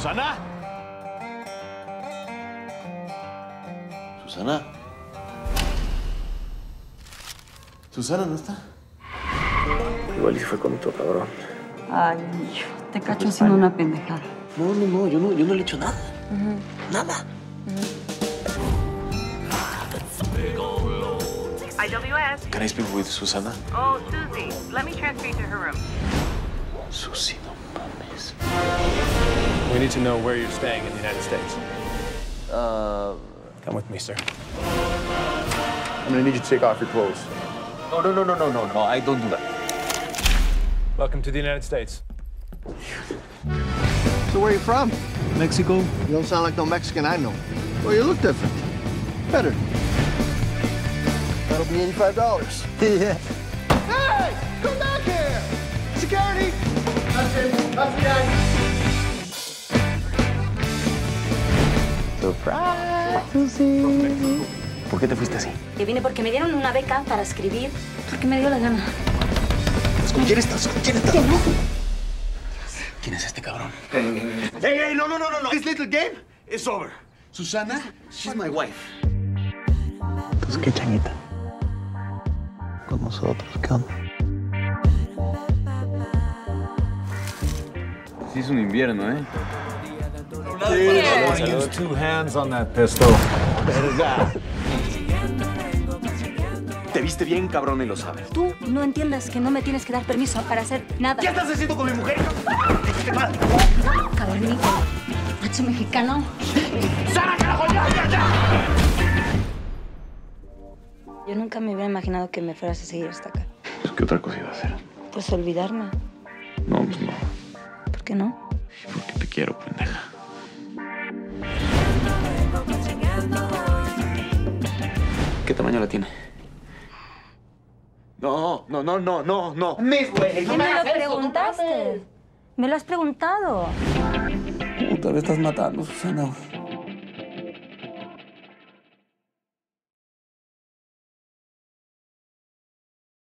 ¿Susana? ¿Susana? ¿Susana no está? Igual y se fue con otro cabrón. Ay, hijo, te cacho haciendo una pendejada. No, yo no le he hecho nada. Nada. IWS. Can I speak with Susana? Oh, Susie. Let me transfer you to her room. Susi, no mames. We need to know where you're staying in the United States. Come with me, sir. I'm gonna need you to take off your clothes. No, I don't do that. Welcome to the United States. So where are you from? Mexico. You don't sound like no Mexican I know. Well, you look different. Better. That'll be $85. Yeah. Hey! Come back here! Security! That's it. That's the end. Surprise, Susi. ¿Por qué te fuiste así? Yo vine porque me dieron una beca para escribir, porque me dio la gana. ¿Con quién estás? ¿Qué no? ¿Quién es este cabrón? Hey, no. This little game is over. Susana, she's my wife. Pues qué changuita. Con nosotros, ¿qué onda? Sí es un invierno, ¿eh? Use 2 hands on that pistol. Te viste bien, cabrón, y lo sabes. Tú no entiendas que no me tienes que dar permiso para hacer nada. ¿Qué estás haciendo con mi mujer? ¡Hiciste mal! Cabernito, macho mexicano. ¡Sara, carajo, ya! Yo nunca me hubiera imaginado que me fueras a seguir hasta acá. Pues, ¿qué otra cosa iba a hacer? Pues olvidarme. No, pues no. ¿Por qué no? Porque te quiero, pendeja. ¿Qué tamaño la tiene? No. Miss, güey. ¿Qué me lo preguntaste? Me lo has preguntado. Puta, me estás matando, Susana.